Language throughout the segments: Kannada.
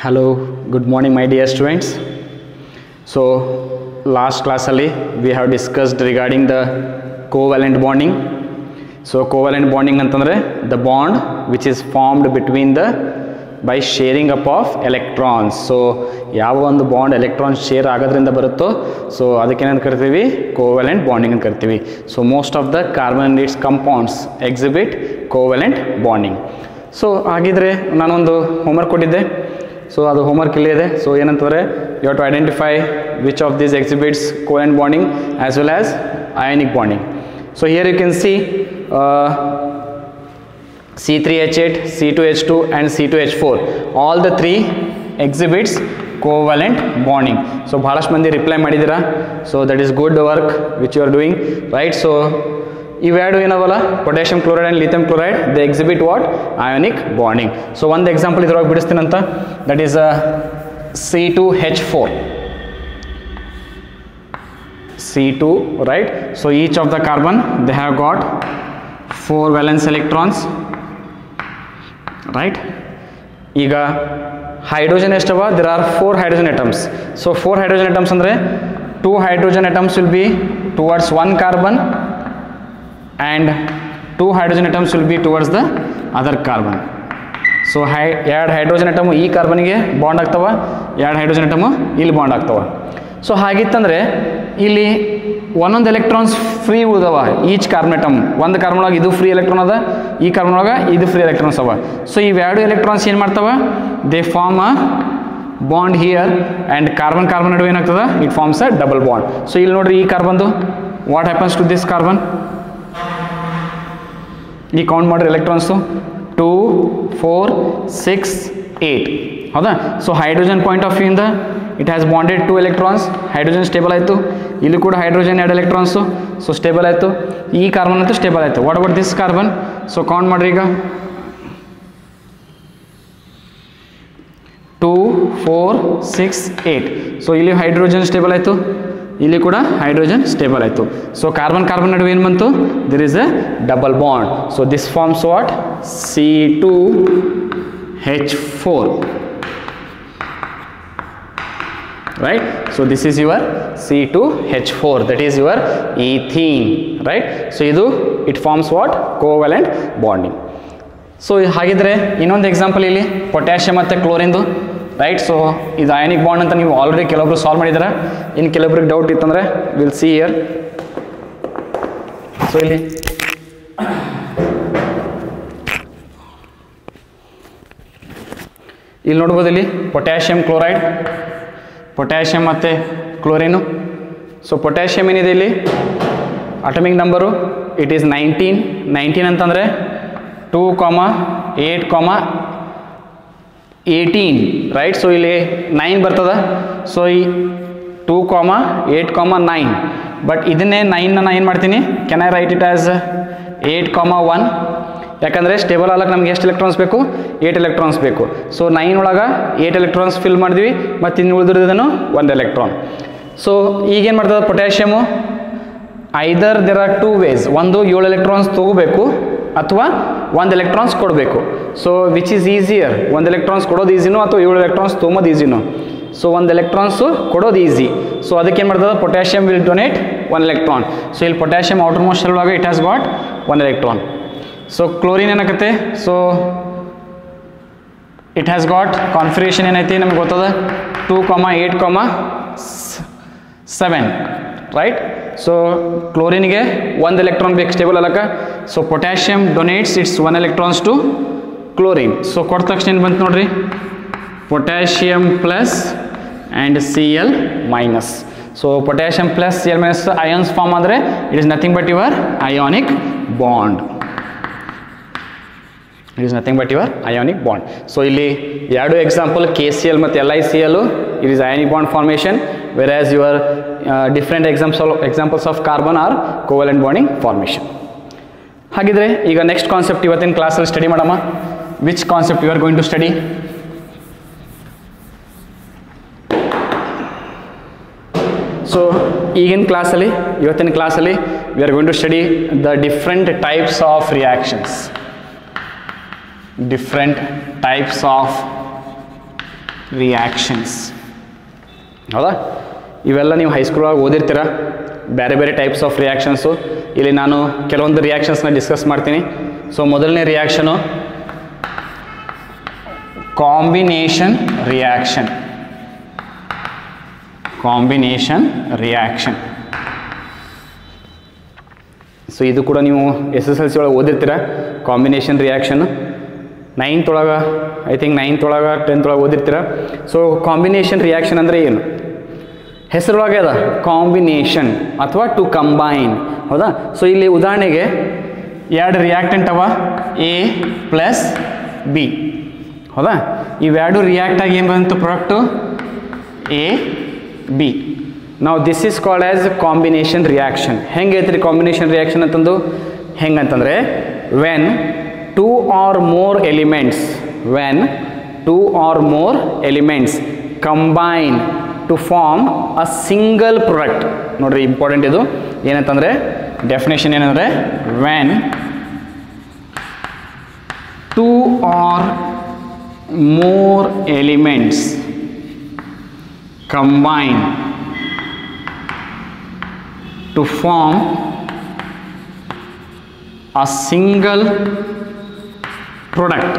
Hello, good morning my dear students. So last class ali we have discussed regarding the covalent bonding. So covalent bonding antandre the bond which is formed between the by sharing up of electrons. So ಯಾವ ಒಂದು ಬಾಂಡ್ ಎಲೆಕ್ಟ್ರಾನ್ ಶೇರ್ ಆಗೋದ್ರಿಂದ ಬರುತ್ತೋ ಸೊ ಅದಕ್ಕೆ ಏನಂತ ಕರಿತೀವಿ ಕೋವೆಲೆಂಟ್ ಬಾಂಡಿಂಗ್ ಅಂತ ಕರಿತೀವಿ. So most of the carbon and its compounds exhibit covalent bonding. So ಹಾಗಿದ್ರೆ ನಾನೊಂದು ಹೋಮ್ವರ್ಕ್ ಕೊಟ್ಟಿದ್ದೆ. ಸೊ ಅದು ಹೋಮ್ವರ್ಕ್ ಇಲ್ಲೇ ಇದೆ. ಸೊ ಏನಂತಂದರೆ you have to identify which of these exhibits covalent bonding as well as ionic bonding. So here you can see C3H8, C2H2 and C2H4 all the three exhibits covalent bonding. So bhalash mandi reply madidira, so that is good work which you are doing, right? So ivedu enavala potassium chloride and lithium chloride, they exhibit what? Ionic bonding. So one example idrag bidistin anta, that is C2H4, C2, right? So each of the carbon they have got 4 valence electrons, right? ಈಗ hydrogen ಎಷ್ಟವ? There are 4 hydrogen atoms. So 4 hydrogen atoms ಅಂದರೆ 2 hydrogen atoms will be towards one carbon and 2 hydrogen atoms will be towards the other carbon. So ಎರಡು ಹೈಡ್ರೋಜನ್ ಅಟಮ್ ಈ ಕಾರ್ಬನ್ಗೆ ಬಾಂಡ್ ಆಗ್ತವ, ಎರಡು ಹೈಡ್ರೋಜನ್ ಅಟಮ್ ಇಲ್ಲಿ ಬಾಂಡ್ ಆಗ್ತವ. ಸೊ ಹಾಗಿತ್ತಂದರೆ ಇಲ್ಲಿ ಒಂದೊಂದು ಎಲೆಕ್ಟ್ರಾನ್ಸ್ ಫ್ರೀ ಉಳಿದವ ಈಚ್ ಕಾರ್ಬನ್ ಅಟಮ್. ಒಂದು ಕಾರ್ಬನ್ ಒಳಗೆ ಇದು ಫ್ರೀ ಎಲೆಕ್ಟ್ರಾನ್ ಅದ, ಈ ಕಾರ್ಬನ್ ಒಳಗೆ ಇದು ಫ್ರೀ ಎಲೆಕ್ಟ್ರಾನ್ಸ್ ಅವ. ಸೊ ಇವೆರಡು ಎಲೆಕ್ಟ್ರಾನ್ಸ್ ಏನು ಮಾಡ್ತಾವ? They form a bond here and carbon carbon ನಡುವೆ ಏನಾಗ್ತದ? It forms a double bond. So ಇಲ್ಲಿ ನೋಡ್ರಿ ಈ ಕಾರ್ಬನ್ದು what happens to this carbon? ಈ ಕೌಂಟ್ ಮಾಡ್ರಿ ಎಲೆಕ್ಟ್ರಾನ್ಸು 2, 4, 6, 8 ಹೌದಾ? So hydrogen point of view ಇಂದ it has bonded 2 electrons, hydrogen stable ಆಯಿತು. ಇಲ್ಲಿ ಕೂಡ ಹೈಡ್ರೋಜನ್ 2 ಎಲೆಕ್ಟ್ರಾನ್ಸು, ಸೊ ಸ್ಟೇಬಲ್ ಆಯಿತು. ಈ ಕಾರ್ಬನ್ ಅಂತೂ ಸ್ಟೇಬಲ್ ಆಯಿತು. What about this carbon? So count ಮಾಡಿರಿ ಈಗ 2, 4, 6, 8. ಸೊ ಇಲ್ಲಿ ಹೈಡ್ರೋಜನ್ ಸ್ಟೇಬಲ್ ಆಯಿತು, ಇಲ್ಲಿ ಕೂಡ ಹೈಡ್ರೋಜನ್ ಸ್ಟೇಬಲ್ ಆಯಿತು. ಸೊ ಕಾರ್ಬನ್ ಕಾರ್ಬನ್ ನಡುವೆ ಏನು ಬಂತು? There is a double bond. So this forms what? C2H4, right? So this is your C2H4, that is your ethene, right? So idu it forms what? Covalent bonding. So ಹಾಗಿದ್ರೆ ಇನ್ನೊಂದು ಎಕ್ಸಾಂಪಲ್ ಇಲ್ಲಿ ಪೊಟ್ಯಾಷಿಯಮ್ ಮತ್ತು ಕ್ಲೋರಿನ್ದು, ರೈಟ್? ಸೊ ಇದು ಅಯಾನಿಕ್ ಬಾಂಡ್ ಅಂತ ನೀವು ಆಲ್ರೆಡಿ ಕೆಲವೊಬ್ರು ಸಾಲ್ವ್ ಮಾಡಿದ್ದೀರಾ. ಇನ್ನು ಕೆಲವೊಬ್ರಿಗೆ ಡೌಟ್ ಇತ್ತಂದರೆ ವಿಲ್ ಸಿ ಹಿಯರ್. ಸೊ ಇಲ್ಲಿ ನೋಡ್ಬೋದು, ಇಲ್ಲಿ ಪೊಟ್ಯಾಷಿಯಮ್ ಕ್ಲೋರೈಡ್, ಪೊಟ್ಯಾಷಿಯಮ್ ಮತ್ತು ಕ್ಲೋರಿನು. ಸೊ ಪೊಟ್ಯಾಷಿಯಮ್ ಏನಿದೆ ಇಲ್ಲಿ ಅಟಮಿಕ್ ನಂಬರು ಇಟ್ ಈಸ್ 19 ಅಂತಂದರೆ 2, 8, 18, ರೈಟ್? ಸೊ ಇಲ್ಲಿ 9 ಬರ್ತದ. ಸೊ ಈ 2, 8, 9, ಬಟ್ ಇದನ್ನೇ 9ನ ನಾನು ಏನು ಮಾಡ್ತೀನಿ? Can I write it as 8, 1? ಯಾಕಂದರೆ ಸ್ಟೇಬಲ್ ಆಗಕ್ಕೆ ನಮ್ಗೆ ಎಷ್ಟು ಎಲೆಕ್ಟ್ರಾನ್ಸ್ ಬೇಕು? 8 ಎಲೆಕ್ಟ್ರಾನ್ಸ್ ಬೇಕು. ಸೊ 9 ಒಳಗೆ 8 ಎಲೆಕ್ಟ್ರಾನ್ಸ್ ಫಿಲ್ ಮಾಡಿದ್ವಿ, ಮತ್ತು ಇನ್ನು ಉಳಿದಿರೋದನ್ನು 1 ಎಲೆಕ್ಟ್ರಾನ್. ಸೊ ಈಗೇನು ಮಾಡ್ತದೆ potassium? Either there are 2 ways. ಒಂದು 7 ಎಲೆಕ್ಟ್ರಾನ್ಸ್ ತೊಗೋಬೇಕು ಅಥವಾ 1 ಎಲೆಕ್ಟ್ರಾನ್ಸ್ ಕೊಡಬೇಕು. So which is easier? 1 electrons ಕೊಡೋದು ಈಸಿನೋ ಅಥವಾ 7 ಎಲೆಕ್ಟ್ರಾನ್ಸ್ ತೊಗೊಂಬೋದು ಈಸಿನೋ? ಸೊ 1 ಎಲೆಕ್ಟ್ರಾನ್ಸು ಕೊಡೋದು ಈಸಿ. ಸೊ ಅದಕ್ಕೆ ಏನು ಮಾಡ್ತದೆ? Potassium will donate 1 electron. So ಇಲ್ಲಿ ಪೊಟ್ಯಾಷಿಯಮ್ ಔಟರ್ ಮೋಸ್ಟ್ ಶೆಲ್ ಒಳಗೆ it has got 1 electron. So chlorine ಏನಾಗುತ್ತೆ? So it has got configuration ಏನೈತಿ ನಮ್ಗೆ ಗೊತ್ತದ 2, 8, 7, ರೈಟ್? ಸೊ ಕ್ಲೋರಿನ್ಗೆ 1 ಎಲೆಕ್ಟ್ರಾನ್ ಬೇಕು ಸ್ಟೇಬಲ್ ಅಲ್ಲಕ್ಕ. So potassium donates its 1 electrons to chlorine. So ಕೊಟ್ಟ ತಕ್ಷಣ ಏನು ಬಂತು ನೋಡ್ರಿ? Potassium plus and Cl minus. So potassium plus Cl minus ions form ಆದರೆ it is nothing but your ionic bond. It is nothing but your ionic bond. So ಇಲ್ಲಿ ಎರಡು ಎಕ್ಸಾಂಪಲ್ KCl ಮತ್ತು LiCl, it is ionic bond formation, whereas your different examples of carbon are covalent bonding formation. ಹಾಗಿದ್ರೆ ಈಗ ನೆಕ್ಸ್ಟ್ ಕಾನ್ಸೆಪ್ಟ್ ಇವತ್ತಿನ ಕ್ಲಾಸಲ್ಲಿ ಸ್ಟಡಿ ಮಾಡಮ್ಮ. Which concept you are going to study? So ಈಗಿನ ಕ್ಲಾಸಲ್ಲಿ, ಇವತ್ತಿನ ಕ್ಲಾಸಲ್ಲಿ we are going to study the different types of reactions. different types of reactions. ಹೌದಾ, ಇವೆಲ್ಲ ನೀವು ಹೈಸ್ಕೂಲೊಳಗೆ ಓದಿರ್ತೀರ, ಬೇರೆ ಬೇರೆ ಟೈಪ್ಸ್ ಆಫ್ ರಿಯಾಕ್ಷನ್ಸು. ಇಲ್ಲಿ ನಾನು ಕೆಲವೊಂದು ರಿಯಾಕ್ಷನ್ಸ್ನ ಡಿಸ್ಕಸ್ ಮಾಡ್ತೀನಿ. ಸೊ ಮೊದಲನೇ reaction combination reaction. Combination reaction. So ಇದು ಕೂಡ ನೀವು SSLC ಒಳಗೆ ಓದಿರ್ತೀರ, ಕಾಂಬಿನೇಷನ್ ರಿಯಾಕ್ಷನ್ನು. 9th ಒಳಗೆ, ಐ ಥಿಂಕ್ 9th ಒಳಗೆ 10th ಒಳಗೆ ಓದಿರ್ತೀರ. ಸೊ ಕಾಂಬಿನೇಷನ್ ರಿಯಾಕ್ಷನ್ ಅಂದರೆ ಏನು? ಹೆಸರೊಳಗೆ ಅದ ಕಾಂಬಿನೇಷನ್ ಅಥವಾ ಟು ಕಂಬೈನ್. ಹೌದಾ, ಸೊ ಇಲ್ಲಿ ಉದಾಹರಣೆಗೆ ಎರಡು ರಿಯಾಕ್ಟೆಂಟ್ ಅವ A ಪ್ಲಸ್ B. ಹೌದಾ, ಇವೆರಡು ರಿಯಾಕ್ಟ್ ಆಗಿ ಏನು ಬಂತು ಪ್ರಾಡಕ್ಟು AB. ನಾವು this is called as combination reaction. ಹೆಂಗೆ ಐತ್ರಿ ಕಾಂಬಿನೇಷನ್ ರಿಯಾಕ್ಷನ್ ಅಂತಂದು? ಹೆಂಗಂತಂದರೆ when two or more elements, when two or more elements combine to form a single product. ನೋಡ್ರಿ ಇಂಪಾರ್ಟೆಂಟ್ ಇದು. ಏನಂತಂದರೆ ಡೆಫಿನೇಷನ್ ಏನಂದರೆ when two or more elements combine to form a single product,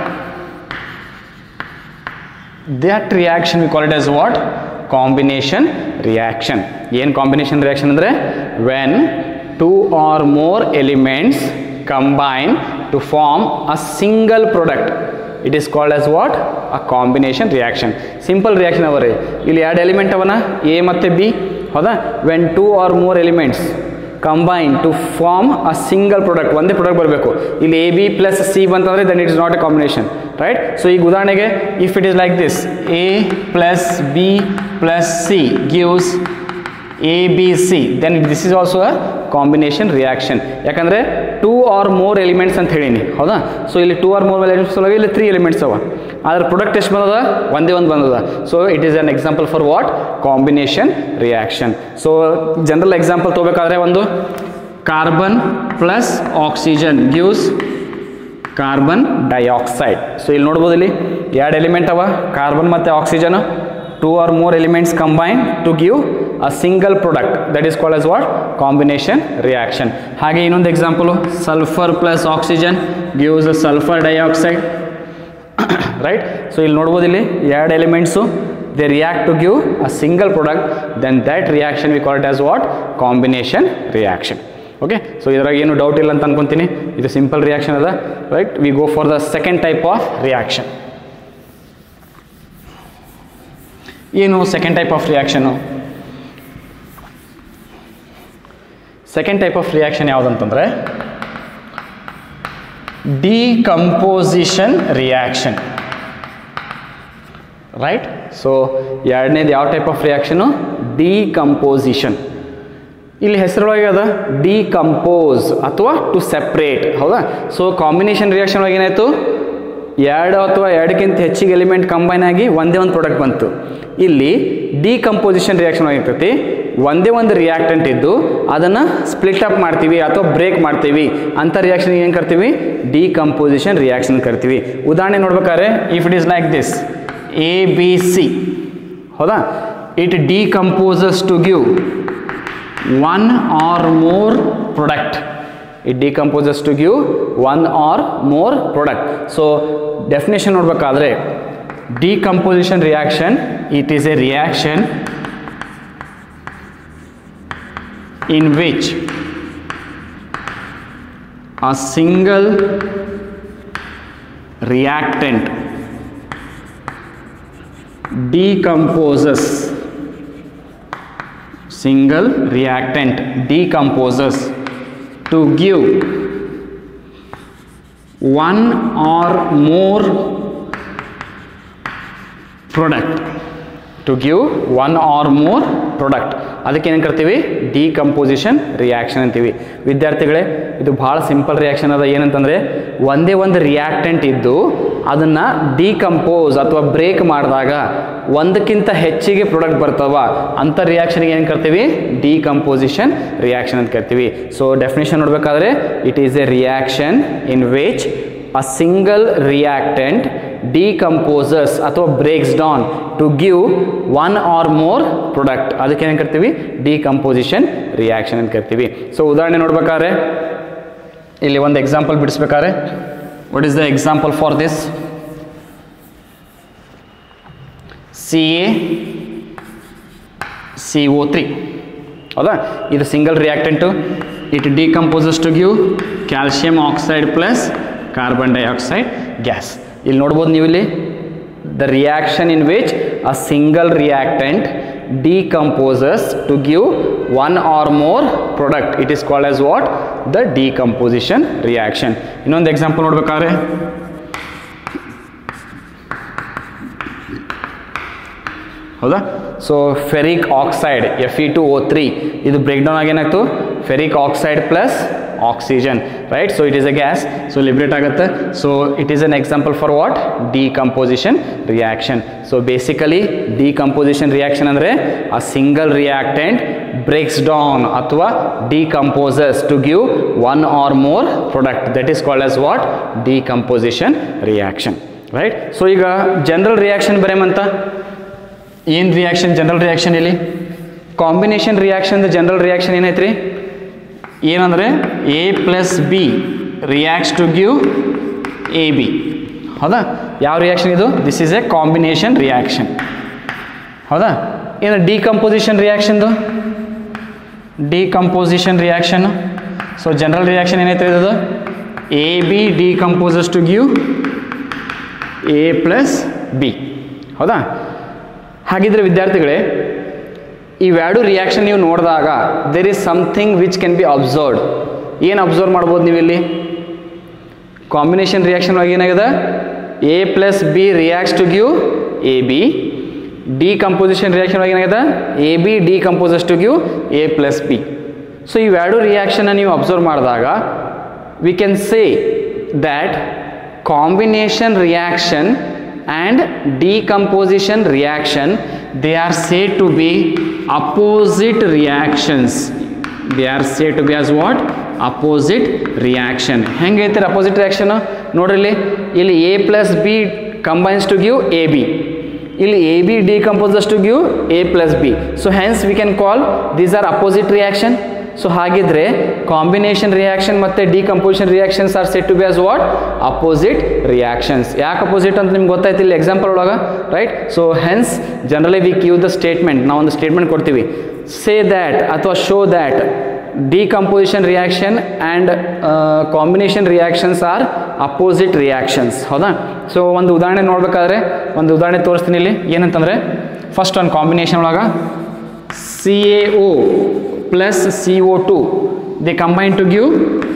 that reaction we call it as what? Combination reaction. ಏನು combination reaction ಅಂದರೆ when two or more elements combine to form a single product, it is called as what? A combination reaction. Simple reaction ಅವರೇ. ಇಲ್ಲಿ ಎರಡು ಎಲಿಮೆಂಟ್ ಅವನ A ಮತ್ತು B. ಹೌದಾ, when two or more elements combine to form a single product, ಒಂದೇ ಪ್ರಾಡಕ್ಟ್ ಬರಬೇಕು. ಇಲ್ಲಿ AB ಪ್ಲಸ್ C ಬಂತಂದರೆ then it is not a combination, right? So ಈಗ ಉದಾಹರಣೆಗೆ if it is like this, A plus B plus C gives ABC, then this is also a combination reaction. ಯಾಕಂದರೆ ಟೂ ಆರ್ ಮೋರ್ ಎಲಿಮೆಂಟ್ಸ್ ಅಂತ ಹೇಳೀನಿ. ಹೌದಾ, ಸೊ ಇಲ್ಲಿ ಟೂ ಆರ್ ಮೋರ್ ಎಲಿಮೆಂಟ್ಸ್ ಒಳಗೆ ಇಲ್ಲಿ 3 ಎಲಿಮೆಂಟ್ಸ್ ಅವ, ಆದ್ರೆ ಪ್ರಾಡಕ್ಟ್ ಎಷ್ಟು ಬಂದದ? ಒಂದೇ ಒಂದು ಬಂದದ. So it is an example for what? Combination reaction. So general example ತಗೋಬೇಕಾದ್ರೆ ಒಂದು carbon plus oxygen gives carbon dioxide. So ಇಲ್ಲಿ ನೋಡ್ಬೋದು, ಇಲ್ಲಿ ಎರಡು ಎಲಿಮೆಂಟ್ ಅವ, ಕಾರ್ಬನ್ ಮತ್ತು oxygen. Two or more elements combine to give a single product, that is called as what? Combination reaction. ಹಾಗೆ ಇನ್ನೊಂದು example sulphur plus oxygen gives sulphur dioxide, right? So ಇಲ್ಲಿ ನೋಡ್ಬೋದು, ಇಲ್ಲಿ ಎರಡು elements they react to give a single product, then that reaction we call it as what? Combination reaction. Okay, so ಇದ್ರಾಗ ಏನು ಡೌಟ್ ಇಲ್ಲ ಅಂತ ಅನ್ಕೊಂತೀನಿ. ಇದು ಸಿಂಪಲ್ ರಿಯಾಕ್ಷನ್ ಅದ, right? We go for the second type of reaction. ಏನು second type of reaction? Second type of reaction ಯಾವುದಂತಂದರೆ ಡಿಕಂಪೋಸಿಷನ್ ರಿಯಾಕ್ಷನ್, ರೈಟ್? ಸೊ ಎರಡನೇದು ಯಾವ ಟೈಪ್ ಆಫ್ ರಿಯಾಕ್ಷನು? ಡಿಕಂಪೋಸಿಷನ್. ಇಲ್ಲಿ ಹೆಸರೊಳಗೆ ಅದ ಡಿಕಂಪೋಸ್ ಅಥವಾ ಟು ಸೆಪ್ರೇಟ್. ಹೌದಾ, ಸೊ ಕಾಂಬಿನೇಷನ್ ರಿಯಾಕ್ಷನ್ ಒಳಗೆ ಏನಾಯಿತು? ಎರಡು ಅಥವಾ ಎರಡಕ್ಕಿಂತ ಹೆಚ್ಚಿಗೆ ಎಲಿಮೆಂಟ್ ಕಂಬೈನ್ ಆಗಿ ಒಂದೇ ಒಂದು ಪ್ರಾಡಕ್ಟ್ ಬಂತು. ಇಲ್ಲಿ ಡಿಕಂಪೋಸಿಷನ್ ರಿಯಾಕ್ಷನ್ ಆಗಿರ್ತೈತಿ, ಒಂದೇ ಒಂದು ರಿಯಾಕ್ಟೆಂಟ್ ಇದ್ದು ಅದನ್ನು ಸ್ಪ್ಲಿಟ್ ಅಪ್ ಮಾಡ್ತೀವಿ ಅಥವಾ ಬ್ರೇಕ್ ಮಾಡ್ತೀವಿ ಅಂತ ರಿಯಾಕ್ಷನ್ ಏನು ಕರ್ತೀವಿ? ಡಿಕಂಪೋಸಿಷನ್ ರಿಯಾಕ್ಷನ್ ಕರ್ತೀವಿ. ಉದಾಹರಣೆ ನೋಡ್ಬೇಕಾದ್ರೆ if it is like this ABC, ಹೌದಾ, it decomposes to give one or more product. It decomposes to give one or more product. So definition ನೋಡ್ಬೇಕಾದ್ರೆ decomposition reaction, it is a reaction in which a single reactant decomposes, single reactant decomposes to give one or more product, to give one or more product. ಅದಕ್ಕೆ ಏನು ಕರ್ತೀವಿ? ಡಿಕಂಪೋಸಿಷನ್ ರಿಯಾಕ್ಷನ್ ಅಂತೀವಿ. ವಿದ್ಯಾರ್ಥಿಗಳೇ, ಇದು ಭಾಳ ಸಿಂಪಲ್ ರಿಯಾಕ್ಷನ್ ಅದ. ಏನಂತಂದರೆ ಒಂದೇ ಒಂದು ರಿಯಾಕ್ಟೆಂಟ್ ಇದ್ದು ಅದನ್ನು ಡಿಕಂಪೋಸ್ ಅಥವಾ ಬ್ರೇಕ್ ಮಾಡಿದಾಗ ಒಂದಕ್ಕಿಂತ ಹೆಚ್ಚಿಗೆ ಪ್ರಾಡಕ್ಟ್ ಬರ್ತಾವ ಅಂಥ ರಿಯಾಕ್ಷನ್ಗೆ ಏನು ಕರ್ತೀವಿ? ಡಿಕಂಪೋಸಿಷನ್ ರಿಯಾಕ್ಷನ್ ಅಂತ ಕರ್ತೀವಿ. ಸೊ ಡೆಫಿನೇಷನ್ ನೋಡಬೇಕಾದ್ರೆ it is a reaction in which a single reactant decomposes ಅಥವಾ breaks down to give one or more product, ಅದಕ್ಕೆ ಏನು ಕರಿತೀವಿ ಡಿಕಂಪೋಸಿಷನ್ ರಿಯಾಕ್ಷನ್ ಅಂತ ಕರಿತೀವಿ. ಸೊ ಉದಾಹರಣೆ ನೋಡ್ಬೇಕಾದ್ರೆ ಇಲ್ಲಿ ಒಂದು ಎಕ್ಸಾಂಪಲ್ ಬಿಡಿಸ್ಬೇಕಾದ್ರೆ, what is the example for this? CaCO3 ಹೌದಾ, ಇದು single reactant. It decomposes to give calcium oxide plus carbon dioxide gas. ಇಲ್ಲಿ ನೋಡ್ಬೋದು ನೀವು ಇಲ್ಲಿ the reaction in which a single reactant decomposes to give one or more product, it is called as what? The decomposition reaction. ಇನ್ನೊಂದು ಎಕ್ಸಾಂಪಲ್ ನೋಡ್ಬೇಕಾದ್ರೆ ಹೌದಾ, ಸೊ ಫೆರಿಕ್ ಆಕ್ಸೈಡ್ Fe2O3 ಇದು ಬ್ರೇಕ್ ಡೌನ್ ಆಗಿ ಏನಾಗ್ತು ferric oxide plus oxygen, right? So it is a gas, so liberate ಆಗುತ್ತೆ. So it is an example for what? Decomposition reaction. So basically decomposition reaction ಅಂದರೆ a single reactant breaks down ಅಥವಾ decomposes to give one or more product, that is called as what? Decomposition reaction, right? So ಈಗ ಜನರಲ್ ರಿಯಾಕ್ಷನ್ ಬರೆಯಂತ ಏನು ರಿಯಾಕ್ಷನ್? ಜನರಲ್ ರಿಯಾಕ್ಷನ್ ಇಲ್ಲಿ ಕಾಂಬಿನೇಷನ್ ರಿಯಾಕ್ಷನ್ ಜನರಲ್ ರಿಯಾಕ್ಷನ್ ಏನೈತ್ರಿ? ಏನಂದರೆ A plus B reacts to give AB, ಹೌದಾ? ಯಾವ ರಿಯಾಕ್ಷನ್ ಇದು? This is a combination reaction, ಹೌದಾ? ಏನು ಡಿಕಂಪೋಸಿಷನ್ ರಿಯಾಕ್ಷನ್ದು? Decomposition reaction. So general reaction ಏನೈತೆ ಇದು? AB decomposes to give A plus B, ಹೌದಾ? ಹಾಗಿದ್ರೆ ವಿದ್ಯಾರ್ಥಿಗಳೇ, ಇವೆರಡು ರಿಯಾಕ್ಷನ್ ನೀವು ನೋಡಿದಾಗ there is something which can be observed. ಏನು ಅಬ್ಸರ್ವ್ ಮಾಡ್ಬೋದು ನೀವು ಇಲ್ಲಿ? ಕಾಂಬಿನೇಷನ್ ರಿಯಾಕ್ಷನ್ ಒಳಗೆ ಏನಾಗಿದೆ? A plus B reacts to give AB. Decomposition reaction ಒಳಗೆ ಏನಾಗಿದೆ? AB decomposes to give A plus B. So ಇವೆರಡು ರಿಯಾಕ್ಷನ್ನ ನೀವು ಅಬ್ಸರ್ವ್ ಮಾಡಿದಾಗ we can say that combination reaction and decomposition reaction, they are said to be opposite reactions. They are said to be as what? Opposite reaction. ಹೆಂಗೈತೆ ಅಪೋಸಿಟ್ ರಿಯಾಕ್ಷನ್ ನೋಡ್ರಿ, ಇಲ್ಲಿ A plus B combines to give AB, ಇಲ್ಲಿ AB decomposes to give A plus B. So hence we can call these are opposite reaction. So ಹಾಗಿದ್ರೆ ಕಾಂಬಿನೇಷನ್ ರಿಯಾಕ್ಷನ್ ಮತ್ತು decomposition reactions are set to be as what? Opposite reactions. ಯಾಕೆ ಅಪೋಸಿಟ್ ಅಂತ ನಿಮ್ಗೆ ಗೊತ್ತಾಯ್ತು ಇಲ್ಲಿ ಎಕ್ಸಾಂಪಲ್ ಒಳಗೆ, right? So hence generally we give the statement, ನಾವು ಒಂದು ಸ್ಟೇಟ್ಮೆಂಟ್ ಕೊಡ್ತೀವಿ, ಸೇ ದ್ಯಾಟ್ ಅಥವಾ show that decomposition reaction and combination reactions are opposite reactions, ಹೌದಾ? ಸೊ ಒಂದು ಉದಾಹರಣೆ ನೋಡ್ಬೇಕಾದ್ರೆ ಒಂದು ಉದಾಹರಣೆ ತೋರಿಸ್ತೀನಿ ಇಲ್ಲಿ. ಏನಂತಂದರೆ ಫಸ್ಟ್ ಒಂದು ಕಾಂಬಿನೇಷನ್ ಒಳಗೆ CaO plus CO2 they combine to give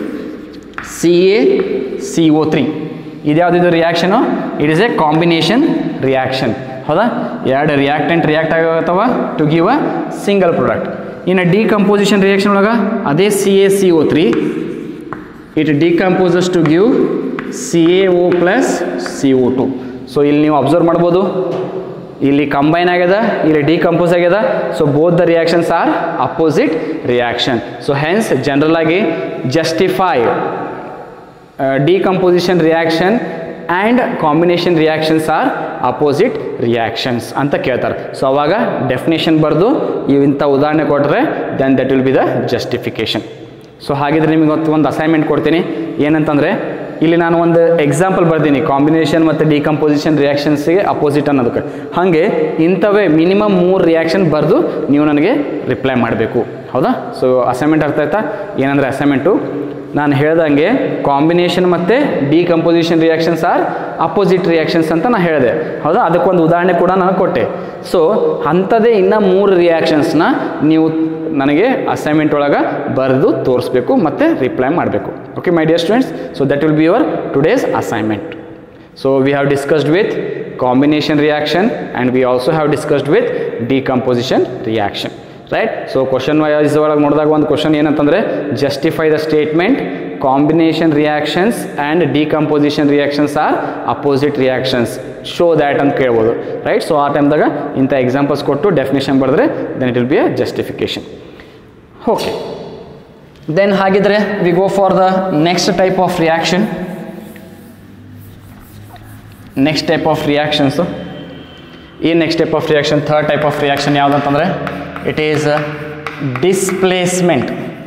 CaCO3. ಇದು ಯಾವುದಿದು reaction? It is a combination reaction, ಹೌದಾ? ಎರಡು ರಿಯಾಕ್ಟೆಂಟ್ ರಿಯಾಕ್ಟ್ ಆಗತ್ತವ to give a single product. ಇನ್ನು ಡಿಕಂಪೋಸಿಷನ್ ರಿಯಾಕ್ಷನ್ ಒಳಗೆ ಅದೇ CaCO3 it decomposes to give CaO plus CO2. So ಇಲ್ಲಿ ನೀವು ಅಬ್ಸರ್ವ್ ಮಾಡ್ಬೋದು, ಇಲ್ಲಿ ಕಂಬೈನ್ ಆಗ್ಯದ, ಇಲ್ಲಿ ಡಿಕಂಪೋಸ್ ಆಗ್ಯದ. So both the reactions are opposite reaction. So hence general ಆಗಿ justify decomposition reaction and combination reactions are opposite reactions ಅಂತ ಕೇಳ್ತಾರೆ. ಸೊ ಅವಾಗ ಡೆಫಿನೇಷನ್ ಬರೆದು ಇಂಥ ಉದಾಹರಣೆ ಕೊಟ್ಟರೆ then that will be the justification. So ಹಾಗಿದ್ರೆ ನಿಮಗೆ ಒಂದು ಅಸೈನ್ಮೆಂಟ್ ಕೊಡ್ತೀನಿ. ಏನಂತಂದರೆ ಇಲ್ಲಿ ನಾನು ಒಂದು ಎಕ್ಸಾಂಪಲ್ ಬರ್ತೀನಿ ಕಾಂಬಿನೇಷನ್ ಮತ್ತು ಡಿಕಂಪೋಸಿಷನ್ ರಿಯಾಕ್ಷನ್ಸಿಗೆ ಅಪೋಸಿಟ್ ಅನ್ನೋದಕ್ಕೆ. ಹಾಗೆ ಇಂಥವೇ ಮಿನಿಮಮ್ 3 ರಿಯಾಕ್ಷನ್ ಬರೆದು ನೀವು ನನಗೆ ರಿಪ್ಲೈ ಮಾಡಬೇಕು, ಹೌದಾ? ಸೊ ಅಸೈನ್ಮೆಂಟ್ ಅರ್ಥ ಆಯ್ತಾ? ಏನಂದರೆ ಅಸೈನ್ಮೆಂಟು ನಾನು ಹೇಳ್ದಂಗೆ ಕಾಂಬಿನೇಷನ್ ಮತ್ತು decomposition reactions are opposite reactions ಅಂತ ನಾನು ಹೇಳಿದೆ, ಹೌದಾ? ಅದಕ್ಕೊಂದು ಉದಾಹರಣೆ ಕೂಡ ನಾನು ಕೊಟ್ಟೆ. ಸೊ ಅಂಥದ್ದೇ ಇನ್ನೂ 3 ರಿಯಾಕ್ಷನ್ಸ್ನ ನೀವು ನನಗೆ ಅಸೈನ್ಮೆಂಟ್ ಒಳಗೆ ಬರೆದು ತೋರಿಸ್ಬೇಕು ಮತ್ತು ರಿಪ್ಲೈ ಮಾಡಬೇಕು. Okay my dear students, so that will be your today's assignment. So we have discussed with combination reaction and we also have discussed with decomposition reaction, right? So question wise ಒಳಗೆ ನೋಡಿದಾಗ ಒಂದು ಕ್ವಶನ್ ಏನಂತಂದರೆ justify the statement combination reactions and decomposition reactions are opposite reactions, show that ಅಂತ ಕೇಳ್ಬೋದು, ರೈಟ್? ಸೊ ಆ ಟೈಮ್ದಾಗ ಇಂಥ ಎಕ್ಸಾಂಪಲ್ಸ್ ಕೊಟ್ಟು ಡೆಫಿನೇಷನ್ ಬರೆದ್ರೆ then it will be a justification. Okay, then ಹಾಗಿದ್ರೆ we go for the next type of reaction. Next type of reactions. ಈ next type of reaction, third type of reaction ಯಾವುದಂತಂದರೆ it is displacement.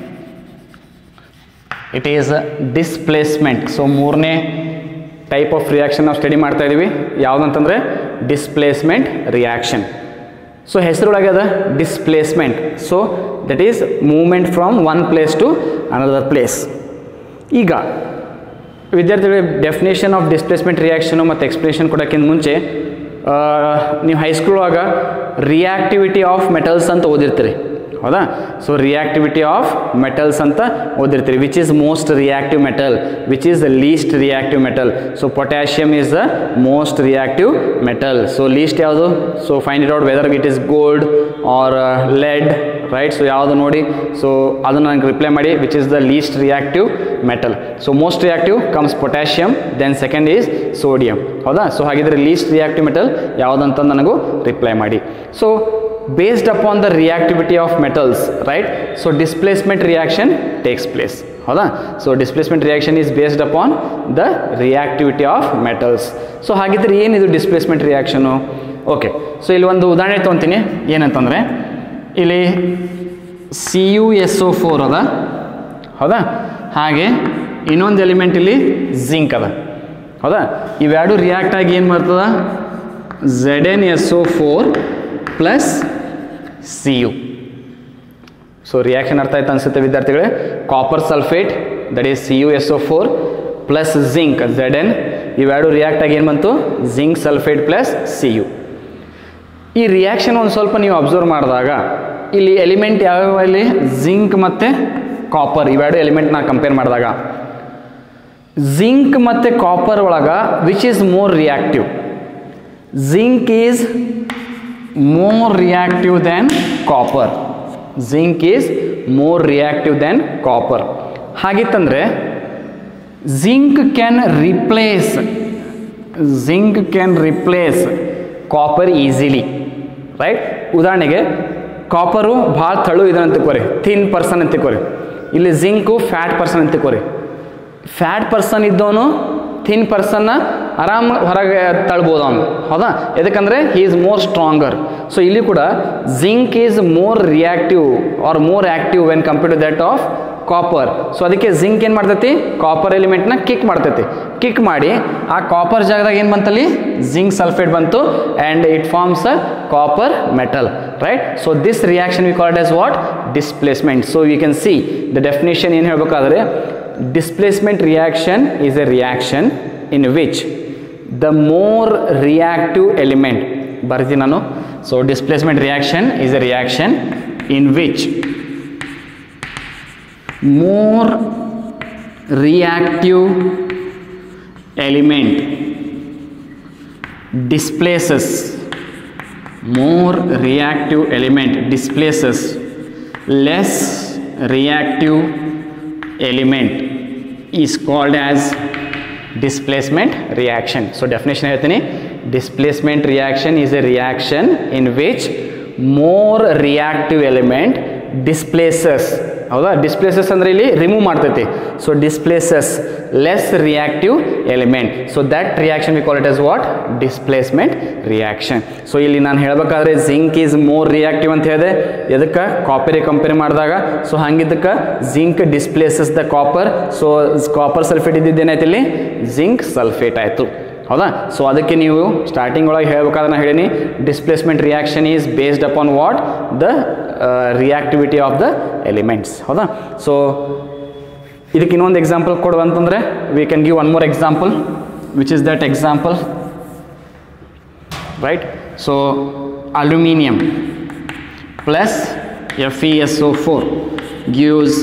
It is displacement. So ಮೂರನೇ ಟೈಪ್ ಆಫ್ ರಿಯಾಕ್ಷನ್ ನಾವು ಸ್ಟಡಿ ಮಾಡ್ತಾ ಇದ್ದೀವಿ, ಯಾವುದಂತಂದರೆ ಡಿಸ್ಪ್ಲೇಸ್ಮೆಂಟ್ ರಿಯಾಕ್ಷನ್. ಸೊ ಹೆಸರೊಳಗೆ ಅದ displacement. So that is movement from one place to another place. ಈಗ ವಿದ್ಯಾರ್ಥಿಗಳಿಗೆ ಡೆಫಿನೇಷನ್ ಆಫ್ ಡಿಸ್ಪ್ಲೇಸ್ಮೆಂಟ್ ರಿಯಾಕ್ಷನು ಮತ್ತು ಎಕ್ಸ್ಪ್ಲೇಷನ್ ಕೊಡೋಕ್ಕಿಂತ ಮುಂಚೆ ನೀವು ಹೈಸ್ಕೂಲ್ ಒಳಗೆ ರಿಯಾಕ್ಟಿವಿಟಿ ಆಫ್ ಮೆಟಲ್ಸ್ ಅಂತ ಓದಿರ್ತೀರಿ, ಹೌದಾ? ಸೊ ರಿಯಾಕ್ಟಿವಿಟಿ ಆಫ್ ಮೆಟಲ್ಸ್ ಅಂತ ಓದಿರ್ತೀರಿ. Which is most reactive metal, which is the least reactive metal. So potassium is the most reactive metal. So least ಯಾವುದು? So find it out whether it is gold or lead, right? So ಯಾವುದು ನೋಡಿ, ಸೊ ಅದನ್ನು ನನಗೆ ರಿಪ್ಲೈ ಮಾಡಿ. Which is the least reactive metal. So most reactive comes potassium, then second is sodium, ಹೌದಾ? ಸೊ ಹಾಗಿದ್ರೆ ಲೀಸ್ಟ್ ರಿಯಾಕ್ಟಿವ್ ಮೆಟಲ್ ಯಾವುದಂತ ನನಗೂ ರಿಪ್ಲೈ ಮಾಡಿ. So based upon the reactivity of metals, right? So displacement reaction takes place, ಹೌದಾ? So displacement reaction is based upon the reactivity of metals. So ಹಾಗಿದ್ರೆ ಏನಿದು ಡಿಸ್ಪ್ಲೇಸ್ಮೆಂಟ್ ರಿಯಾಕ್ಷನು? ಓಕೆ, ಸೊ ಇಲ್ಲಿ ಒಂದು ಉದಾಹರಣೆ ತೊಗೊತೀನಿ. ಏನಂತಂದರೆ ಇಲ್ಲಿ CuSO4 ಅದ, ಹೌದಾ? ಹಾಗೆ ಇನ್ನೊಂದು ಎಲಿಮೆಂಟ್ ಇಲ್ಲಿ ಜಿಂಕ್ ಅದ, ಹೌದಾ? ಇವೆರಡು ರಿಯಾಕ್ಟ್ ಆಗಿ ಏನು ಬರ್ತದ? ZnSO4 plus Cu. So reaction ಅರ್ಥ ಆಯ್ತು ಅನಿಸುತ್ತೆ ವಿದ್ಯಾರ್ಥಿಗಳೇ. Copper sulphate that is CuSO4 plus zinc Zn, ಇವೆರಡು ರಿಯಾಕ್ಟ್ ಆಗಿ ಏನು ಬಂತು? Zinc sulphate plus Cu. ಈ ರಿಯಾಕ್ಷನ್ ಒಂದು ಸ್ವಲ್ಪ ನೀವು ಅಬ್ಸರ್ವ್ ಮಾಡಿದಾಗ ಇಲ್ಲಿ ಎಲಿಮೆಂಟ್ ಯಾವ್ಯಾವ? ಇಲ್ಲಿ ಜಿಂಕ್ ಮತ್ತು ಕಾಪರ್, ಇವೆರಡು ಎಲಿಮೆಂಟ್ ನಾ ಕಂಪೇರ್ ಮಾಡಿದಾಗ ಜಿಂಕ್ ಮತ್ತು ಕಾಪರ್ ಒಳಗೆ which is more reactive? Zinc is more reactive than copper. Zinc is more reactive than copper. ಹಾಗಿತ್ತಂದ್ರೆ zinc can replace copper easily, right? ಉದಾಹರಣೆಗೆ ಕಾಪರು ಭಾಳ ತಳು ಇದೆ ಅಂತ ತಿಳ್ಕೊರಿ, ಥಿನ್ ಪರ್ಸನ್ ಅಂತ ತಿಳ್ಕೊರಿ. ಇಲ್ಲಿ ಜಿಂಕು ಫ್ಯಾಟ್ ಪರ್ಸನ್ ಅಂತ ತಿಳ್ಕೊರಿ. ಫ್ಯಾಟ್ ಪರ್ಸನ್ ಇದ್ದವನು ಥಿನ್ ಪರ್ಸನ್ನ ಆರಾಮ ಹೊರಗೆ ತಳ್ಬೋದು ಅವನು, ಹೌದಾ? ಯಾಕಂದರೆ he is more stronger. So ಇಲ್ಲಿ ಕೂಡ zinc is more reactive or more active when compared to that of copper. So ಅದಕ್ಕೆ ಜಿಂಕ್ ಏನು ಮಾಡ್ತೈತಿ? ಕಾಪರ್ ಎಲಿಮೆಂಟ್ನ ಕಿಕ್ ಮಾಡ್ತೈತಿ. ಕಿಕ್ ಮಾಡಿ ಆ ಕಾಪರ್ ಜಾಗದಾಗ ಏನು ಬಂತಲ್ಲಿ? ಜಿಂಕ್ ಸಲ್ಫೇಟ್ ಬಂತು and it forms a copper metal, right? So this reaction we call it as what? Displacement. So you can see the definition ಏನು ಹೇಳಬೇಕಾದ್ರೆ displacement reaction is a reaction in which the more reactive element, ಬರ್ತೀನಿ ನಾನು. So displacement reaction is a reaction in which more reactive element displaces, more reactive element displaces less reactive element is called as displacement reaction. So definition ಹೇಳ್ತೀನಿ. Displacement reaction is a reaction in which more reactive element displaces, ಹೌದಾ? ಡಿಸ್ಪ್ಲೇಸಸ್ ಅಂದರೆ ಇಲ್ಲಿ ರಿಮೂವ್ ಮಾಡ್ತೈತಿ. So displaces less reactive element. So that reaction we call it as what? Displacement reaction. So ಇಲ್ಲಿ ನಾನು ಹೇಳಬೇಕಾದ್ರೆ ಜಿಂಕ್ ಈಸ್ ಮೋರ್ ರಿಯಾಕ್ಟಿವ್ ಅಂತ ಹೇಳಿದೆ. ಎದಕ್ಕೆ? ಕಾಪರಿಗೆ ಕಂಪೇರ್ ಮಾಡಿದಾಗ. ಸೊ ಹಂಗಿದ್ದಕ್ಕೆ zinc displaces the copper. So copper sulphate ಇದ್ದಿದ್ದೇನಾಯ್ತು ಇಲ್ಲಿ? ಜಿಂಕ್ ಸಲ್ಫೇಟ್ ಆಯಿತು, ಹೌದಾ? ಸೊ ಅದಕ್ಕೆ ನೀವು ಸ್ಟಾರ್ಟಿಂಗ್ ಒಳಗೆ ಹೇಳ್ಬೇಕಾದ್ರೆ ನಾನು ಹೇಳೀನಿ displacement reaction is based upon what? The reactivity of the elements, ಹೌದಾ? ಸೊ ಇದಕ್ಕೆ ಇನ್ನೊಂದು ಎಕ್ಸಾಂಪಲ್ ಕೊಡುವಂತಂದರೆ we can give one more example, which is that example, right? So aluminium plus FeSO4 gives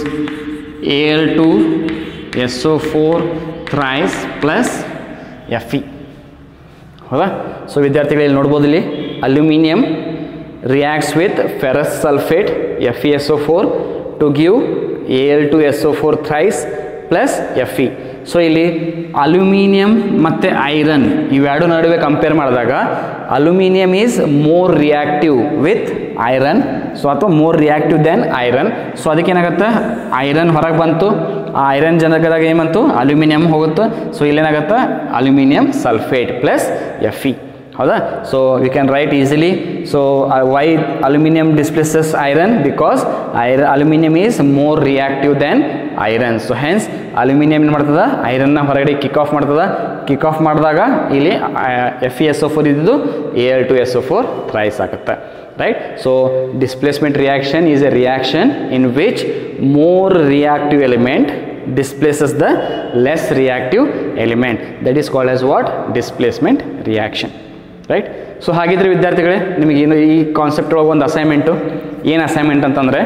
Al2SO4 thrice plus Fe, ಹೌದಾ? ಸೊ ವಿದ್ಯಾರ್ಥಿಗಳು ಇಲ್ಲಿ ನೋಡ್ಬೋದು, ಇಲ್ಲಿ aluminium reacts with ferrous sulphate FeSO4 to give Al2SO4 thrice plus Fe. So ಇಲ್ಲಿ ಅಲ್ಯೂಮಿನಿಯಂ ಮತ್ತು ಐರನ್ ಇವೆರಡು ನಡುವೆ ಕಂಪೇರ್ ಮಾಡಿದಾಗ aluminium is more reactive with iron, so ಅಥವಾ more reactive then iron. So ಅದಕ್ಕೇನಾಗುತ್ತೆ, ಐರನ್ ಹೊರಗೆ ಬಂತು, ಆ ಐರನ್ ಜನಕದಾಗ ಏನು ಬಂತು, ಅಲ್ಯೂಮಿನಿಯಂ ಹೋಗುತ್ತೆ. ಸೊ ಇಲ್ಲೇನಾಗುತ್ತೆ, ಅಲ್ಯೂಮಿನಿಯಂ ಸಲ್ಫೇಟ್ ಪ್ಲಸ್ Fe. ಹೌದಾ? So you can write easily. So why aluminium displaces iron? Because aluminium is more reactive then iron. So hence aluminium ಏನು ಮಾಡ್ತದೆ, ಐರನ್ನ ಹೊರಗಡೆ ಕಿಕ್ ಆಫ್ ಮಾಡ್ತದೆ. ಕಿಕ್ ಆಫ್ ಮಾಡಿದಾಗ ಇಲ್ಲಿ FeSO4 ಇದ್ದು Al2SO4 ರೈಸ್ ಆಗುತ್ತೆ. Right? So displacement reaction is a reaction in which more reactive element displaces the less reactive element. That is called as what? Displacement reaction. Right? So ಹಾಗಿದ್ರೆ ವಿದ್ಯಾರ್ಥಿಗಳೇ, ನಿಮಗೆ ಏನು ಈ ಕಾನ್ಸೆಪ್ಟ್ ಒಳಗೆ ಒಂದು ಅಸೈನ್ಮೆಂಟು, ಏನು ಅಸೈನ್ಮೆಂಟ್ ಅಂತಂದರೆ,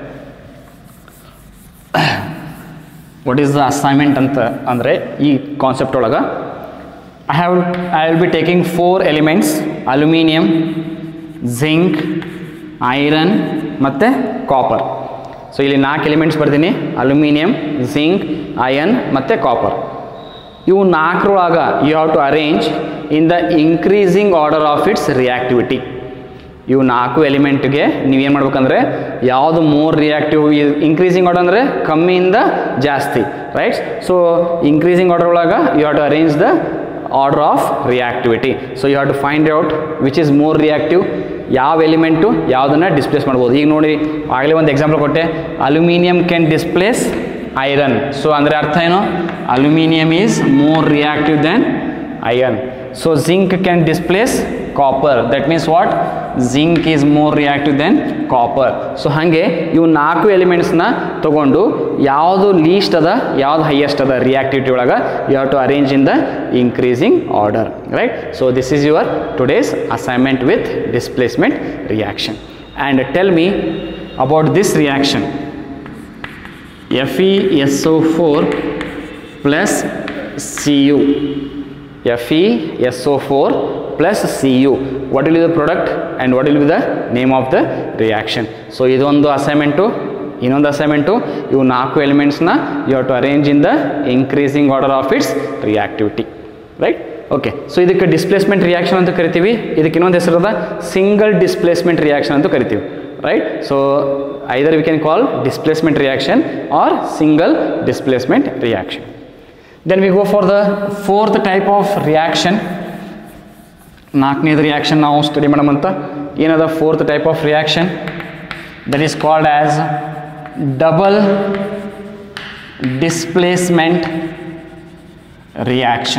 ವಾಟ್ ಈಸ್ ದ ಅಸೈನ್ಮೆಂಟ್ ಅಂತ ಅಂದರೆ ಈ ಕಾನ್ಸೆಪ್ಟ್ ಒಳಗೆ I will be taking 4 elements: aluminium, zinc, iron ಮತ್ತು ಕಾಪರ್. ಸೊ ಇಲ್ಲಿ 4 ಎಲಿಮೆಂಟ್ಸ್ ಬರ್ತೀನಿ: ಅಲ್ಯೂಮಿನಿಯಂ, ಜಿಂಕ್, ಐರನ್ ಮತ್ತು ಕಾಪರ್. ಇವು 4ರೊಳಗೆ you have to arrange in the increasing order of its reactivity. ಇವು 4 ಎಲಿಮೆಂಟ್ಗೆ ನೀವೇನು ಮಾಡ್ಬೇಕಂದ್ರೆ, ಯಾವುದು ಮೋರ್ ರಿಯಾಕ್ಟಿವ್, ಇನ್ಕ್ರೀಸಿಂಗ್ ಆರ್ಡರ್ ಅಂದರೆ ಕಮ್ಮಿಯಿಂದ ಜಾಸ್ತಿ, ರೈಟ್? ಸೊ ಇನ್ಕ್ರೀಸಿಂಗ್ ಆರ್ಡರ್ ಒಳಗೆ you have to arrange the order of reactivity. So you have to find out which is more reactive, ಯಾವ ಎಲಿಮೆಂಟು ಯಾವುದನ್ನು ಡಿಸ್ಪ್ಲೇಸ್ ಮಾಡ್ಬೋದು. ಈಗ ನೋಡಿ, ಆಗಲೇ ಒಂದು ಎಕ್ಸಾಂಪಲ್ ಕೊಟ್ಟೆ, aluminium can displace iron. So ಅಂದರೆ ಅರ್ಥ ಏನು? Aluminium is more reactive then iron. So zinc can displace copper. That means what? Zinc is more reactive then copper. So ಹಾಗೆ ಇವು 4 ಎಲಿಮೆಂಟ್ಸ್ನ ತೊಗೊಂಡು ಯಾವುದು ಲೀಸ್ಟ್ ಅದ, ಯಾವುದು ಹೈಯೆಸ್ಟ್ ಅದ ರಿಯಾಕ್ಟಿವಿಟಿ ಒಳಗೆ, you have to arrange in the increasing order, right? So this is your today's assignment with displacement reaction. And tell me about this reaction. FeSO4 plus Cu. FeSO4 plus Cu. What will be the product and what will be the name of the reaction? So ಇದೊಂದು ಅಸೈನ್ಮೆಂಟು. ಇನ್ನೊಂದು ಅಸೈನ್ಮೆಂಟು, ಇವು 4 ಎಲಿಮೆಂಟ್ಸ್ನ you have to arrange in the increasing order of its reactivity, right? Okay. So ಇದಕ್ಕೆ ಡಿಸ್ಪ್ಲೇಸ್ಮೆಂಟ್ ರಿಯಾಕ್ಷನ್ ಅಂತ ಕರಿತೀವಿ. ಇದಕ್ಕೆ ಇನ್ನೊಂದು ಹೆಸರದ ಸಿಂಗಲ್ ಡಿಸ್ಪ್ಲೇಸ್ಮೆಂಟ್ ರಿಯಾಕ್ಷನ್ ಅಂತ ಕರಿತೀವಿ, right? So either we can call displacement reaction or single displacement reaction. Then we go for the 4th type of reaction. 4ನೇದು ರಿಯಾಕ್ಷನ್ ನಾವು ಸ್ಟಡಿ ಮಾಡೋಣಂತ. ಏನದ 4th type of reaction? That is called as double displacement reaction.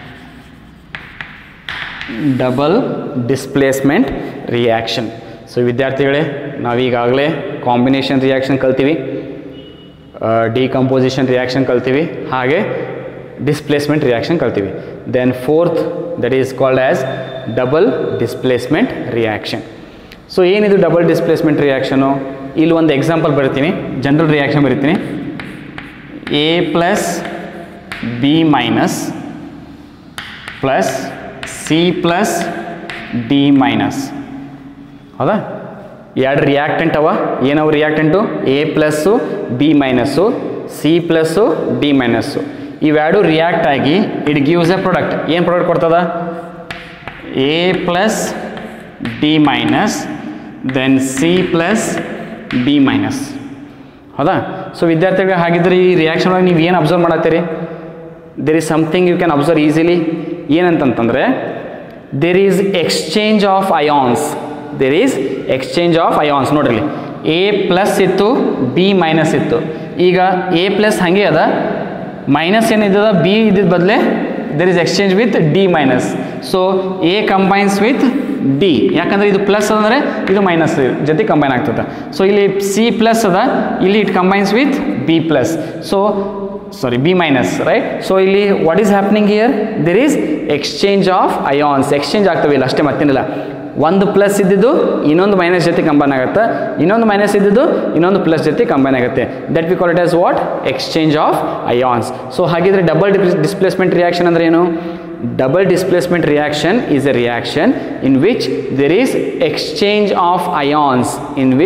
Double displacement reaction. So ವಿದ್ಯಾರ್ಥಿಗಳೇ, ನಾವೀಗಾಗಲೇ ಕಾಂಬಿನೇಷನ್ ರಿಯಾಕ್ಷನ್ ಕಲ್ತೀವಿ, ಡಿಕಂಪೋಸಿಷನ್ ರಿಯಾಕ್ಷನ್ ಕಲ್ತೀವಿ, ಹಾಗೆ ಡಿಸ್ಪ್ಲೇಸ್ಮೆಂಟ್ ರಿಯಾಕ್ಷನ್ ಕಲ್ತೀವಿ. Then 4th, that is called as double displacement reaction. So ಏನಿದು ಡಬಲ್ ಡಿಸ್ಪ್ಲೇಸ್ಮೆಂಟ್ ರಿಯಾಕ್ಷನು? ಇಲ್ಲಿ ಒಂದು ಎಕ್ಸಾಂಪಲ್ ಬರಿತೀನಿ, ಜನರಲ್ ರಿಯಾಕ್ಷನ್ ಬರಿತೀನಿ. A plus B minus plus C plus D minus. ಹೌದಾ? 2 ರಿಯಾಕ್ಟೆಂಟ್ ಅವ. ಏನವು reactant? A plus, B minus, C plus, D minus. ಇವೆರಡು ರಿಯಾಕ್ಟ್ ಆಗಿ ಇಟ್ ಗಿವ್ಸ್ ಎ ಪ್ರಾಡಕ್ಟ್. ಏನು ಪ್ರಾಡಕ್ಟ್ ಕೊಡ್ತದ? A plus D minus then C plus B minus. ಹೌದಾ? ಸೊ ವಿದ್ಯಾರ್ಥಿಗಳು, ಹಾಗಿದ್ರೆ ಈ ರಿಯಾಕ್ಷನ್ ಒಳಗೆ ನೀವು ಏನು ಅಬ್ಸರ್ವ್ ಮಾಡತ್ತೀರಿ? There is something you can observe easily. ಏನಂತಂತಂದರೆ, there is exchange of ions. There is exchange of ions. ನೋಡ್ರಿ, A ಪ್ಲಸ್ ಇತ್ತು, B ಮೈನಸ್ ಇತ್ತು. ಈಗ A ಪ್ಲಸ್ ಹಾಗೆ ಅದ, ಮೈನಸ್ ಏನಿದ್ದದ B ಇದ್ದಿದ್ದ ಬದಲೇ there is exchange with D minus. So A combines with D. ಯಾಕಂದರೆ ಇದು ಪ್ಲಸ್ ಅಂದರೆ ಇದು ಮೈನಸ್ ಜೊತೆ ಕಂಬೈನ್ ಆಗ್ತದೆ. ಸೊ ಇಲ್ಲಿ C ಪ್ಲಸ್ ಅದ, ಇಲ್ಲಿ it combines with B plus. So B minus, right? So ಇಲ್ಲಿ what is happening here? There is exchange of ions. Exchange ಆಗ್ತವೆ ಇಲ್ಲ, ಅಷ್ಟೇ, ಮತ್ತೇನಿಲ್ಲ. ಒಂದು ಪ್ಲಸ್ ಇದ್ದಿದ್ದು ಇನ್ನೊಂದು ಮೈನಸ್ ಜೊತೆ ಕಂಬೈನ್ ಆಗುತ್ತೆ, ಇನ್ನೊಂದು ಮೈನಸ್ ಇದ್ದಿದ್ದು ಇನ್ನೊಂದು ಪ್ಲಸ್ ಜೊತೆ ಕಂಬೈನ್ ಆಗುತ್ತೆ. That we call it as what? Exchange of ions. So ಹಾಗಿದ್ರೆ ಡಬಲ್ ಡಿಸ್ಪ್ಲೇಸ್ಮೆಂಟ್ ರಿಯಾಕ್ಷನ್ ಅಂದ್ರೆ ಏನು? Double displacement reaction is a reaction in which there is exchange of ions, in which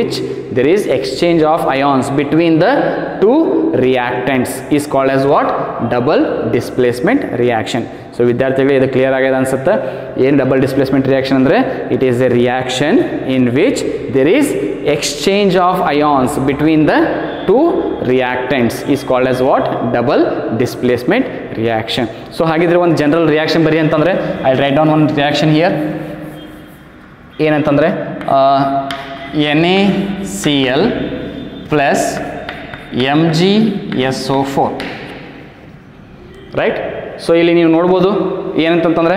there is exchange of ions between the two reactants is called as what? Double displacement reaction. So ವಿದ್ಯಾರ್ಥಿಗಳು ಇದು ಕ್ಲಿಯರ್ ಆಗಿದೆ ಅನ್ಸುತ್ತೆ. ಏನು ಡಬಲ್ ಡಿಸ್ಪ್ಲೇಸ್ಮೆಂಟ್ ರಿಯಾಕ್ಷನ್ ಅಂದರೆ it is a reaction in which there is exchange of ions between the two reactants is called as what? Double displacement reaction. So ಹಾಗಿದ್ರೆ ಒಂದು ಜನರಲ್ ರಿಯಾಕ್ಷನ್ ಬರಿ ಅಂತಂದರೆ I write down one reaction here. ಏನಂತಂದರೆ NaCl plus MgSO4 right. So ಇಲ್ಲಿ ನೀವು ನೋಡ್ಬೋದು ಏನಂತಂದರೆ,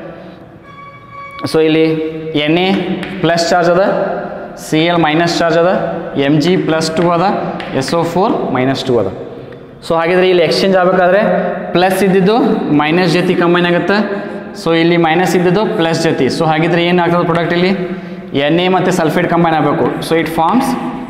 ಸೊ ಇಲ್ಲಿ Na ಪ್ಲಸ್ ಚಾರ್ಜ್ ಅದ, Cl ಮೈನಸ್ ಚಾರ್ಜ್ ಅದ, Mg +2 ಅದ, SO4 -2 ಅದ. ಸೊ ಹಾಗಿದ್ರೆ ಇಲ್ಲಿ ಎಕ್ಸ್ಚೇಂಜ್ ಆಗಬೇಕಾದ್ರೆ ಪ್ಲಸ್ ಇದ್ದಿದ್ದು ಮೈನಸ್ ಜೊತೆ ಕಂಬೈನ್ ಆಗುತ್ತೆ. ಸೊ ಇಲ್ಲಿ ಮೈನಸ್ ಇದ್ದಿದ್ದು ಪ್ಲಸ್ ಜೊತೆ. ಸೊ ಹಾಗಿದ್ರೆ ಏನಾಗ್ತದೆ ಪ್ರಾಡಕ್ಟ್ ಇಲ್ಲಿ? Na ಮತ್ತು ಸಲ್ಫೇಟ್ ಕಂಬೈನ್ ಆಗಬೇಕು. ಸೊ ಇಟ್ ಫಾರ್ಮ್ಸ್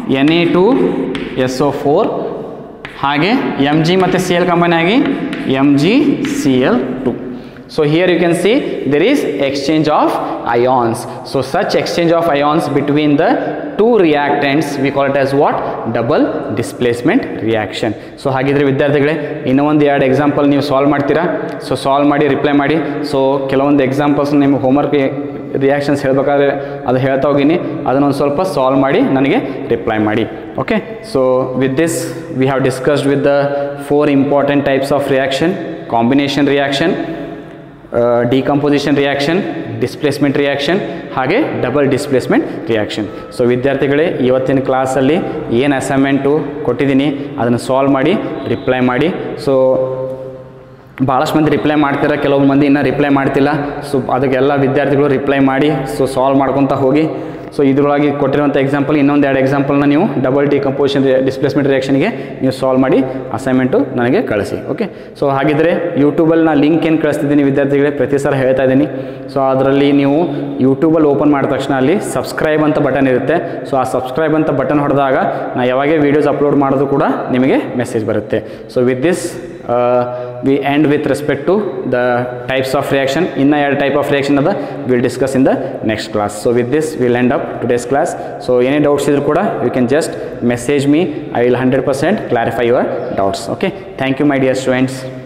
Na2SO4, ಹಾಗೆ Mg ಮತ್ತು Cl ಕಂಬೈನ್ ಆಗಿ MgCl2. So here you can see there is exchange of ions. So such exchange of ions between the two reactants we call it as what? Double displacement reaction. So ಹಾಗಿದ್ರೆ ವಿದ್ಯಾರ್ಥಿಗಳೇ ಇನ್ನೂ ಒಂದು 2 ಎಕ್ಸಾಂಪಲ್ ನೀವು ಸಾಲ್ವ್ ಮಾಡ್ತೀರಾ. ಸೊ ಸಾಲ್ವ್ ಮಾಡಿ ರಿಪ್ಲೈ ಮಾಡಿ. ಸೊ ಕೆಲವೊಂದು ಎಕ್ಸಾಂಪಲ್ಸ್ ನಿಮಗೆ ಹೋಮ್ವರ್ಕ್ ರಿಯಾಕ್ಷನ್ಸ್ ಹೇಳಬೇಕಾದ್ರೆ ಅದು ಹೇಳ್ತಾ ಹೋಗಿನಿ, ಅದನ್ನೊಂದು ಸ್ವಲ್ಪ ಸಾಲ್ವ್ ಮಾಡಿ ನನಗೆ ರಿಪ್ಲೈ ಮಾಡಿ. Okay. So with this we have discussed with the 4 important types of reaction: combination reaction, decomposition reaction, displacement reaction, ಹಾಗೆ ಡಬಲ್ ಡಿಸ್ಪ್ಲೇಸ್ಮೆಂಟ್ ರಿಯಾಕ್ಷನ್. ಸೊ ವಿದ್ಯಾರ್ಥಿಗಳೇ ಇವತ್ತಿನ ಕ್ಲಾಸಲ್ಲಿ ಏನು ಅಸೈನ್ಮೆಂಟು ಕೊಟ್ಟಿದ್ದೀನಿ ಅದನ್ನು ಸಾಲ್ವ್ ಮಾಡಿ ರಿಪ್ಲೈ ಮಾಡಿ. ಸೊ ಭಾಳಷ್ಟು ಮಂದಿ ರಿಪ್ಲೈ ಮಾಡ್ತೀರಾ, ಕೆಲವು ಮಂದಿ ಇನ್ನೂ ರಿಪ್ಲೈ ಮಾಡ್ತಿಲ್ಲ. ಸೊ ಅದಕ್ಕೆಲ್ಲ ವಿದ್ಯಾರ್ಥಿಗಳು ರಿಪ್ಲೈ ಮಾಡಿ ಸೊ ಸಾಲ್ವ್ ಮಾಡ್ಕೊತ ಹೋಗಿ. ಸೊ ಇದರೊಳಗೆ ಕೊಟ್ಟಿರುವಂಥ ಎಕ್ಸಾಂಪಲ್ ಇನ್ನೊಂದು 2 ಎಕ್ಸಾಂಪಲ್ನ ನೀವು ಡಬಲ್ ಡಿಕಂಪೋಸಿಷನ್ ಡಿಸ್ಪ್ಲೇಸ್ಮೆಂಟ್ ರಿಯಾಕ್ಷನ್ಗೆ ನೀವು ಸಾಲ್ವ್ ಮಾಡಿ ಅಸೈನ್ಮೆಂಟು ನನಗೆ ಕಳಿಸಿ. ಓಕೆ. ಸೊ ಹಾಗಿದ್ರೆ ಯೂಟ್ಯೂಬಲ್ಲಿ ನಾನು ಲಿಂಕ್ ಏನು ಕಳಿಸ್ತಿದ್ದೀನಿ ವಿದ್ಯಾರ್ಥಿಗಳೇ ಪ್ರತಿ ಸಲ ಹೇಳ್ತಾ ಇದ್ದೀನಿ. ಸೊ ಅದರಲ್ಲಿ ನೀವು ಯೂಟ್ಯೂಬಲ್ಲಿ ಓಪನ್ ಮಾಡಿದ ತಕ್ಷಣ ಅಲ್ಲಿ ಸಬ್ಸ್ಕ್ರೈಬ್ ಅಂತ ಬಟನ್ ಇರುತ್ತೆ. ಸೊ ಆ ಸಬ್ಸ್ಕ್ರೈಬ್ ಅಂತ ಬಟನ್ ಹೊಡೆದಾಗ ನಾನು ಯಾವಾಗೇ ವೀಡಿಯೋಸ್ ಅಪ್ಲೋಡ್ ಮಾಡೋದು ಕೂಡ ನಿಮಗೆ ಮೆಸೇಜ್ ಬರುತ್ತೆ. So with this we end with respect to the types of reaction. Inna 2 type of reaction ada we'll discuss in the next class. So with this we'll end up today's class. So any doubts idru kuda you can just message me. I will 100% clarify your doubts. Okay. Thank you my dear students.